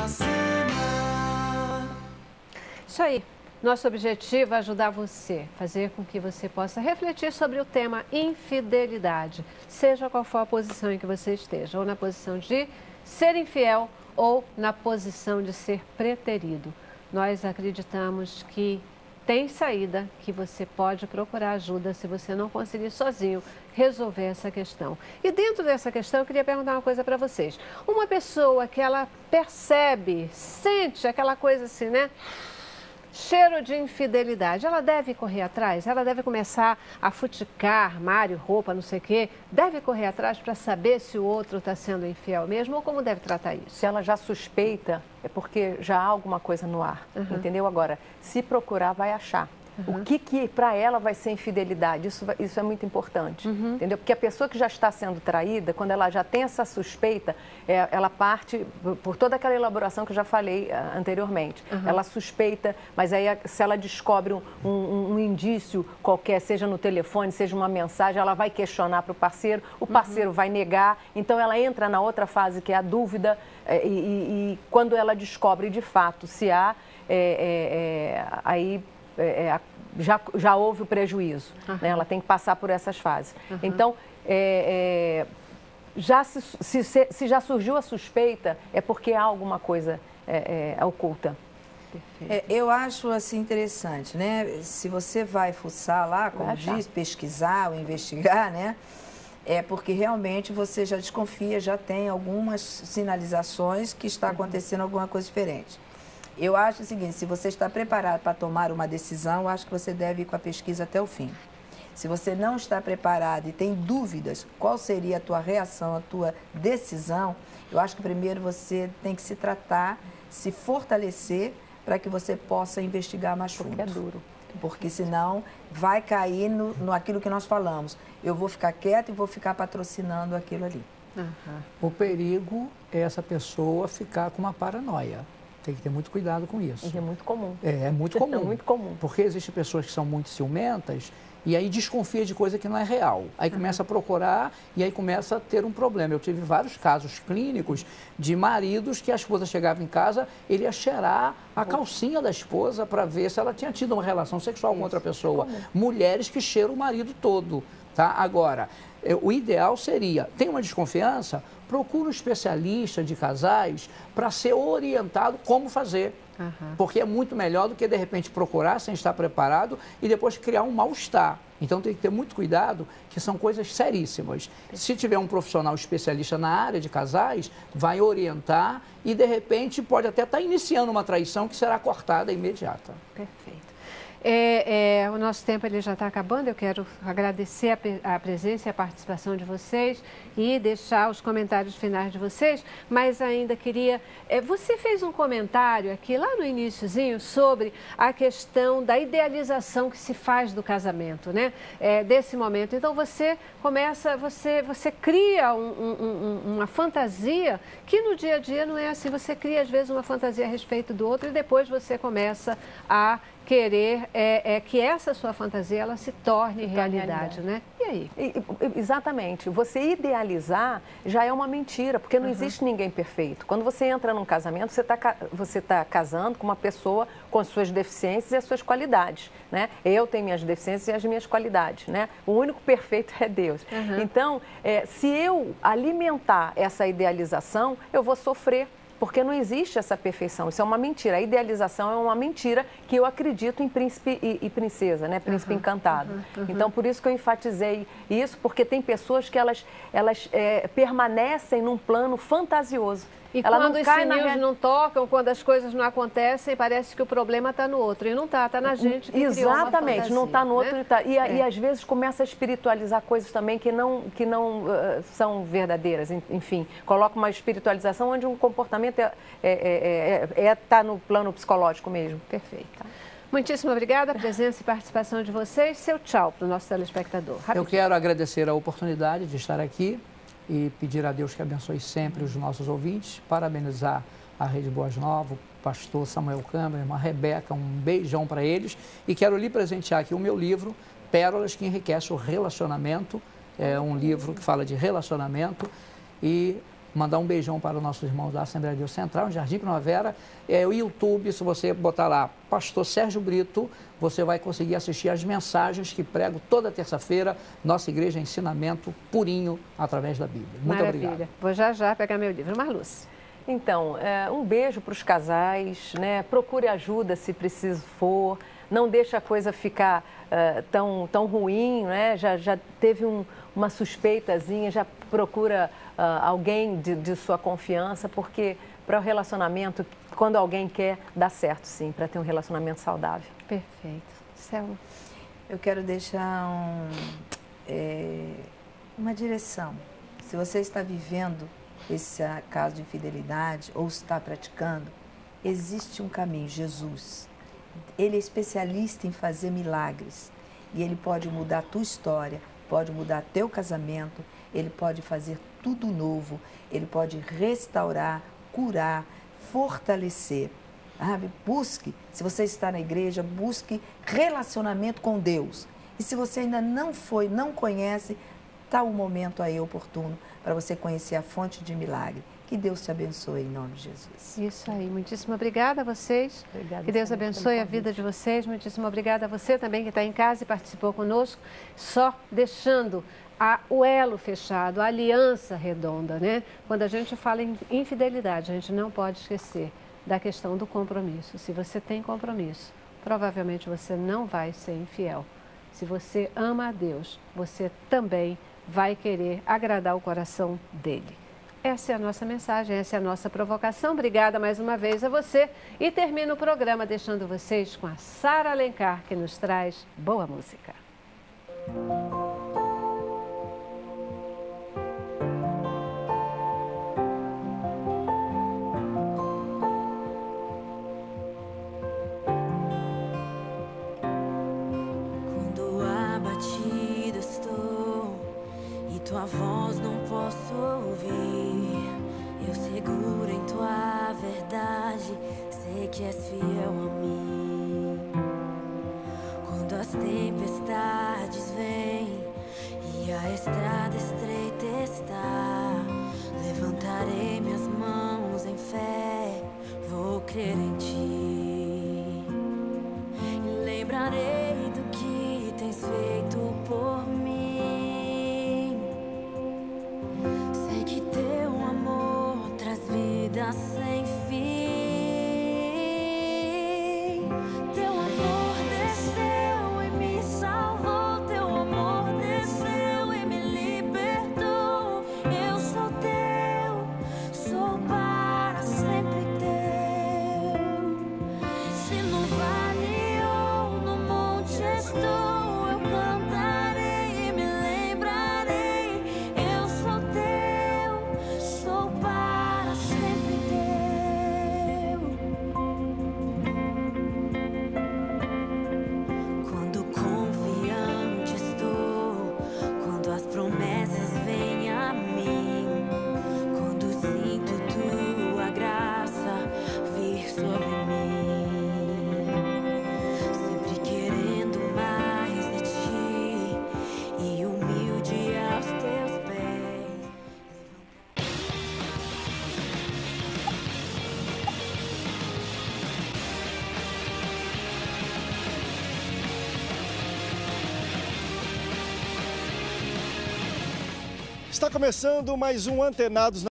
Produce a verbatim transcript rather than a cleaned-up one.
cima. Isso aí. Nosso objetivo é ajudar você, fazer com que você possa refletir sobre o tema infidelidade, seja qual for a posição em que você esteja, ou na posição de ser infiel ou na posição de ser preterido. Nós acreditamos que tem saída, que você pode procurar ajuda se você não conseguir sozinho resolver essa questão. E dentro dessa questão, eu queria perguntar uma coisa para vocês. Uma pessoa que ela percebe, sente aquela coisa assim, né? Cheiro de infidelidade, ela deve correr atrás? Ela deve começar a futicar armário, roupa, não sei o quê? Deve correr atrás para saber se o outro está sendo infiel mesmo ou como deve tratar isso? Se ela já suspeita, é porque já há alguma coisa no ar, uhum. entendeu? Agora, se procurar, vai achar. Uhum. O que, que para ela vai ser infidelidade? Isso, isso é muito importante, uhum. entendeu? Porque a pessoa que já está sendo traída, quando ela já tem essa suspeita, é, ela parte por toda aquela elaboração que eu já falei uh, anteriormente. Uhum. Ela suspeita, mas aí se ela descobre um, um, um indício qualquer, seja no telefone, seja uma mensagem, ela vai questionar para o parceiro, o parceiro uhum. vai negar, então ela entra na outra fase que é a dúvida é, e, e, e quando ela descobre de fato se há, é, é, é, aí... É, já, já houve o prejuízo, uhum. né? Ela tem que passar por essas fases. Uhum. Então, é, é, já se, se, se já surgiu a suspeita, é porque há alguma coisa é, é, oculta. É, eu acho assim interessante, né? Se você vai fuçar lá, como diz, pesquisar ou investigar, né? É porque realmente você já desconfia, já tem algumas sinalizações que está acontecendo alguma coisa diferente. Eu acho o seguinte, se você está preparado para tomar uma decisão, eu acho que você deve ir com a pesquisa até o fim. Se você não está preparado e tem dúvidas, qual seria a tua reação, a tua decisão, eu acho que primeiro você tem que se tratar, se fortalecer, para que você possa investigar mais fundo. Porque é duro. Porque senão vai cair no, no aquilo que nós falamos. Eu vou ficar quieto e vou ficar patrocinando aquilo ali. Uhum. O perigo é essa pessoa ficar com uma paranoia. Tem que ter muito cuidado com isso. E é muito comum. É, é muito comum. É muito comum. Porque existem pessoas que são muito ciumentas e aí desconfia de coisa que não é real. Aí começa a procurar e aí começa a ter um problema. Eu tive vários casos clínicos de maridos que a esposa chegava em casa, ele ia cheirar a calcinha da esposa para ver se ela tinha tido uma relação sexual isso. com outra pessoa. É mulheres que cheiram o marido todo. Tá? Agora, o ideal seria, tem uma desconfiança, procura um especialista de casais para ser orientado como fazer. Uhum. Porque é muito melhor do que, de repente, procurar sem estar preparado e depois criar um mal-estar. Então, tem que ter muito cuidado, que são coisas seríssimas. Se tiver um profissional especialista na área de casais, vai orientar e, de repente, pode até estar iniciando uma traição que será cortada imediata. Perfeito. É, é, o nosso tempo ele já está acabando, eu quero agradecer a, a presença e a participação de vocês e deixar os comentários finais de vocês, mas ainda queria... É, você fez um comentário aqui lá no iniciozinho sobre a questão da idealização que se faz do casamento, né? É, desse momento. Então você começa, você, você cria um, um, um, uma fantasia que no dia a dia não é assim, você cria às vezes uma fantasia a respeito do outro e depois você começa a querer é, é, que essa sua fantasia ela se torne se realidade, torne né? E aí? E, exatamente. Você idealizar já é uma mentira, porque não uhum. existe ninguém perfeito. Quando você entra num casamento, você está você tá casando com uma pessoa com as suas deficiências e as suas qualidades, né? Eu tenho minhas deficiências e as minhas qualidades, né? O único perfeito é Deus. Uhum. Então, é, se eu alimentar essa idealização, eu vou sofrer. Porque não existe essa perfeição, isso é uma mentira. A idealização é uma mentira que eu acredito em príncipe e, e princesa, né? Príncipe uhum, encantado. Uhum, uhum. Então, por isso que eu enfatizei isso, porque tem pessoas que elas, elas é, permanecem num plano fantasioso. E ela quando não os sininhos na... não tocam, quando as coisas não acontecem, parece que o problema está no outro. E não está, está na gente que Exatamente, criou uma fantasia, não está no outro. né? Tá. E, é. e às vezes começa a espiritualizar coisas também que não, que não uh, são verdadeiras. Enfim, coloca uma espiritualização onde um comportamento está é, é, é, é, tá no plano psicológico mesmo. Perfeito. Muitíssimo obrigada a presença e participação de vocês. Seu tchau para o nosso telespectador. Rapidinho. Eu quero agradecer a oportunidade de estar aqui e pedir a Deus que abençoe sempre os nossos ouvintes, parabenizar a Rede Boas Novas, o pastor Samuel Câmara, a irmã Rebeca, um beijão para eles. E quero lhe presentear aqui o meu livro, Pérolas que Enriquecem o Relacionamento. É um livro que fala de relacionamento e mandar um beijão para os nossos irmãos da Assembleia de Deus Central, no Jardim Primavera. É o YouTube, se você botar lá Pastor Sérgio Brito, você vai conseguir assistir as mensagens que prego toda terça-feira. Nossa igreja é ensinamento purinho através da Bíblia. Muito Maravilha. obrigado. Vou já já pegar meu livro. Marluce. Então, é, um beijo para os casais, né? Procure ajuda se preciso for, não deixe a coisa ficar uh, tão, tão ruim, né? Já, já teve um, uma suspeitazinha, já procura uh, alguém de, de sua confiança, porque para o relacionamento, quando alguém quer, dá certo sim, para ter um relacionamento saudável. Perfeito. Selma. Eu quero deixar um, é, uma direção. Se você está vivendo esse caso de infidelidade ou está praticando, existe um caminho, Jesus. Ele é especialista em fazer milagres e ele pode mudar a tua história, pode mudar teu casamento, ele pode fazer tudo novo, ele pode restaurar, curar, fortalecer. Sabe? Busque, se você está na igreja, busque relacionamento com Deus. E se você ainda não foi, não conhece, está o momento aí oportuno para você conhecer a fonte de milagre. Que Deus te abençoe em nome de Jesus. Isso aí. Muitíssimo obrigada a vocês. Obrigada, que Deus Senhor, abençoe a vida de vocês. Muitíssimo obrigada a você também que está em casa e participou conosco. Só deixando a, o elo fechado, a aliança redonda, né? Quando a gente fala em infidelidade, a gente não pode esquecer da questão do compromisso. Se você tem compromisso, provavelmente você não vai ser infiel. Se você ama a Deus, você também vai querer agradar o coração dele. Essa é a nossa mensagem, essa é a nossa provocação. Obrigada mais uma vez a você e termino o programa deixando vocês com a Sara Alencar, que nos traz boa música. Quando abatido estou e tua voz não posso ouvir, eu seguro em tua verdade, sei que és fiel a mim. Quando as tempestades vêm e a estrada estreita está, levantarei minhas mãos em fé, vou crer em ti. E lembrarei do que tens feito por mim. Sei que teu amor traz vida sem fim. Teu amor desceu e me salvou. Teu amor desceu e me libertou. Eu sou teu, sou para sempre teu. Se no vale ou no monte estou, eu cantarei e me lembrarei. Eu sou teu, sou para sempre teu. Quando confiante estou, quando as promessas vêm a mim, quando sinto tua graça vir sobre mim, sempre querendo mais de ti e humilde aos teus pés. Está começando mais um Antenados